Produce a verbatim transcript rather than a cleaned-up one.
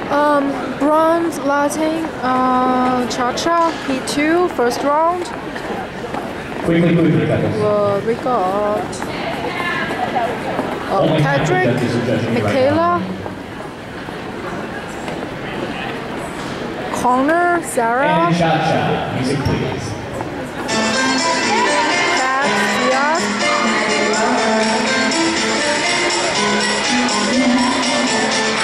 Um, bronze, Latin, uh, cha-cha, P two, first round. Quickly, quickly, guys. Uh, we got uh, Only half of Patrick, judges are judging you right Michaela, Connor, Sarah, And cha-cha. Music, please. Kat, Sia,